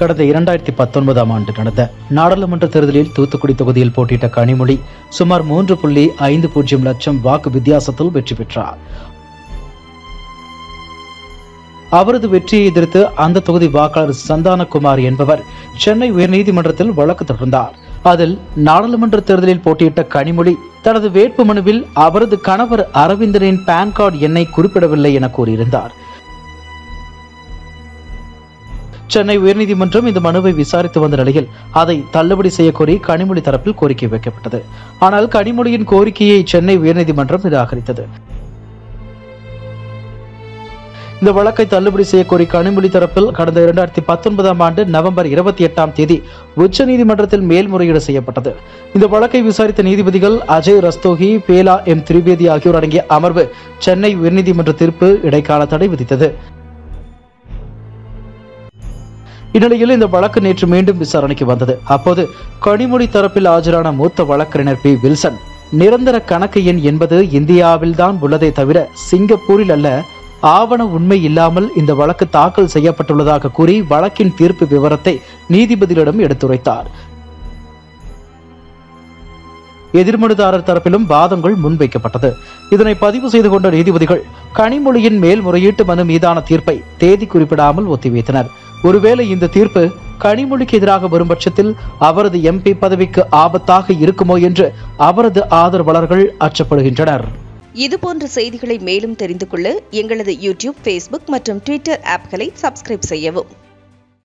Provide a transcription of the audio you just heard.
கடந்த 2019ஆம் ஆண்டு நடந்த நாடாளுமன்ற தேர்தலில் தூத்துக்குடி தொகுதியில் போட்டியிட்ட கனிமொழி சுமார் 3.50 லட்சம் வாக்கு வித்தியாசத்தில் வெற்றி பெற்றார். அவரது வெற்றியை எதிர்த்து அந்த தொகுதி வாக்காளர் சந்தானகுமார் என்பவர் சென்னை உயர்நீதிமன்றத்தில் வழக்கு தொடர்ந்தார். அதில் நாடாளுமன்ற தேர்தலில் போட்டியிட்ட கனிமொழி தனது வேட்புமனுவில் அவரது கணவர் அரவிந்தனின் பான் கார்டு எண்ணை குறிப்பிடவில்லை என கூறியிருந்தார். சென்னை உயர்நீதிமன்றம் இந்த மனுவை விசாரித்து வந்த நிலையில் அதை தள்ளுபடி செய்யக்கோரி கனிமொழி தரப்பில் கோரிக்கை வைக்கப்பட்டது. ஆனால் கனிமொழியின் கோரிக்கையை சென்னை உயர்நீதிமன்றம் நிராகரித்தது. இந்த வழக்கை தள்ளுபடி செய்யக்கோரி கனிமொழி தரப்பில் கடந்த 2019ஆம் ஆண்டு நவம்பர் 28ஆம் தேதி உச்சநீதிமன்றத்தில் மேல்முறையீடு செய்யப்பட்டது. இந்த வழக்கை விசாரித்த நீதிபதிகள் அஜய் ரஸ்தோகி, பேலா எம் திரிவேதி ஆகியோர் அடங்கிய அமர்வு சென்னை உயர்நீதிமன்ற தீர்ப்பு இடைக்கால தடை விதித்தது. இந்நிலையில் இந்த வழக்கு நேற்று மீண்டும் விசாரணைக்கு வந்தது. அப்போது கனிமொழி தரப்பில் ஆஜரான மூத்த வழக்கறிஞர் பி. வில்சன், நிரந்தர கணக்கு எண் என்பது இந்தியாவில்தான் உள்ளதே தவிர சிங்கப்பூரில் அல்ல, ஆவண உண்மை இல்லாமல் இந்த வழக்கு தாக்கல் செய்யப்பட்டுள்ளதாக கூறி வழக்கின் தீர்ப்பு விவரத்தை நீதிபதிகளிடம் எடுத்துரைத்தார். எதிர்மனுதாரர் தரப்பிலும் வாதங்கள் முன்வைக்கப்பட்டது. இதனை பதிவு செய்து கொண்ட நீதிபதிகள் கனிமொழியின் மேல்முறையீட்டு மனு மீதான தீர்ப்பை தேதி குறிப்பிடாமல் ஒத்திவைத்தனர். ஒருவேளை இந்த தீர்ப்பு கனிமொழிக்கு எதிராக வரும் பட்சத்தில் அவரது MP பதவிக்கு ஆபத்தாக இருக்குமோ என்று அவரது ஆதரவாளர்கள் அச்சப்படுகின்றனர். இதுபோன்ற செய்திகளை மேலும் தெரிந்து கொள்ள எங்களது YouTube, Facebook மற்றும் Twitter ஆப்களை சப்ஸ்கிரைப் செய்யவும்.